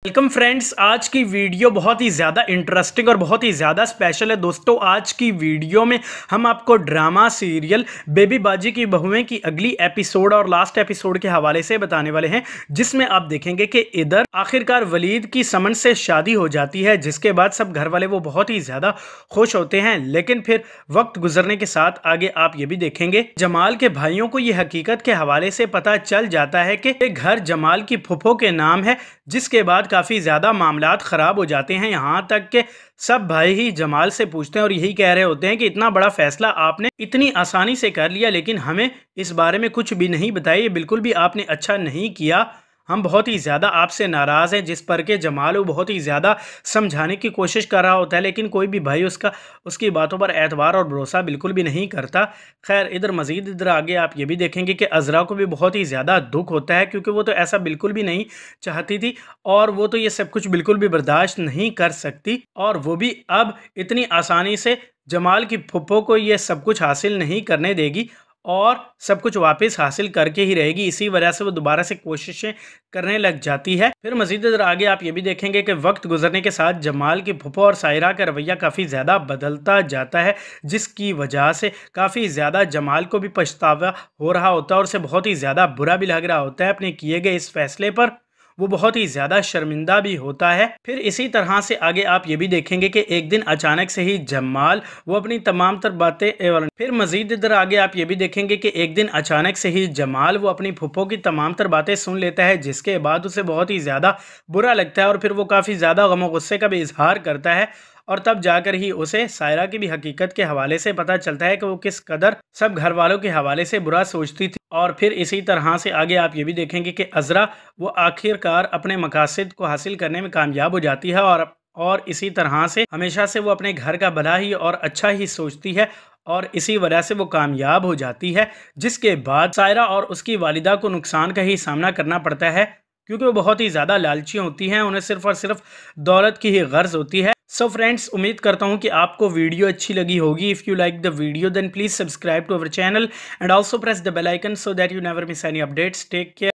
Welcome friends. आज की video बहुत ही ज़्यादा इंटरेस्टिंग और बहुत ही ज़्यादा स्पेशल है दोस्तों। आज की वीडियो में हम आपको ड्रामा सीरियल बेबी बाजी की बहुएं की अगली एपिसोड और लास्ट एपिसोड के हवाले से बताने वाले हैं, जिसमें आप देखेंगे कि इधर आखिरकार वलीद की समन से शादी हो जाती है, जिसके बाद सब घर वाले वो बहुत ही ज़्यादा खुश होते हैं। लेकिन फिर वक्त गुजरने के साथ आगे आप ये भी देखेंगे जमाल के भाइयों को ये हकीकत के हवाले से पता चल जाता है कि ये घर जमाल की फुफो के नाम है, जिसके बाद काफ़ी ज़्यादा मामलात ख़राब हो जाते हैं। यहाँ तक कि सब भाई ही जमाल से पूछते हैं और यही कह रहे होते हैं कि इतना बड़ा फैसला आपने इतनी आसानी से कर लिया, लेकिन हमें इस बारे में कुछ भी नहीं बताया, ये बिल्कुल भी आपने अच्छा नहीं किया, हम बहुत ही ज़्यादा आपसे नाराज़ हैं। जिस पर के जमाल वो बहुत ही ज़्यादा समझाने की कोशिश कर रहा होता है, लेकिन कोई भी भाई उसकी बातों पर एतबार और भरोसा बिल्कुल भी नहीं करता। खैर इधर आगे आप ये भी देखेंगे कि अज़रा को भी बहुत ही ज़्यादा दुख होता है, क्योंकि वो तो ऐसा बिल्कुल भी नहीं चाहती थी और वो तो ये सब कुछ बिल्कुल भी बर्दाश्त नहीं कर सकती, और वो भी अब इतनी आसानी से जमाल की फुप्पो को ये सब कुछ हासिल नहीं करने देगी और सब कुछ वापस हासिल करके ही रहेगी। इसी वजह से वो दोबारा से कोशिशें करने लग जाती है। फिर मज़ीद इधर आगे आप ये भी देखेंगे कि वक्त गुजरने के साथ जमाल की फुफो और सायरा का रवैया काफ़ी ज़्यादा बदलता जाता है, जिसकी वजह से काफ़ी ज़्यादा जमाल को भी पछतावा हो रहा होता है और उसे बहुत ही ज़्यादा बुरा भी लग रहा होता है अपने किए गए इस फैसले पर। वो बहुत ही ज़्यादा शर्मिंदा भी होता है। फिर इसी तरह से आगे आप ये भी देखेंगे कि एक दिन अचानक से ही जमाल वो अपनी तमाम तर बातें फिर मज़ीद इधर आगे आप ये भी देखेंगे कि एक दिन अचानक से ही जमाल वो अपनी फुप्पो की तमाम तर बातें सुन लेता है, जिसके बाद उसे बहुत ही ज़्यादा बुरा लगता है और फिर वो काफ़ी ज़्यादा गम और गुस्से का भी इजहार करता है। और तब जाकर ही उसे सायरा की भी हकीकत के हवाले से पता चलता है कि वो किस कदर सब घर वालों के हवाले से बुरा सोचती थी। और फिर इसी तरह से आगे आप ये भी देखेंगे कि अज़रा वो आखिरकार अपने मकासद को हासिल करने में कामयाब हो जाती है और इसी तरह से हमेशा से वो अपने घर का भला ही और अच्छा ही सोचती है और इसी वजह से वो कामयाब हो जाती है। जिसके बाद सायरा और उसकी वालिदा को नुकसान का ही सामना करना पड़ता है, क्योंकि वो बहुत ही ज़्यादा लालची होती हैं, उन्हें सिर्फ और सिर्फ दौलत की ही गर्ज होती है। सो फ्रेंड्स, उम्मीद करता हूँ कि आपको वीडियो अच्छी लगी होगी। If you like the video then please subscribe to our channel and also press the bell icon so that you never miss any updates. Take care.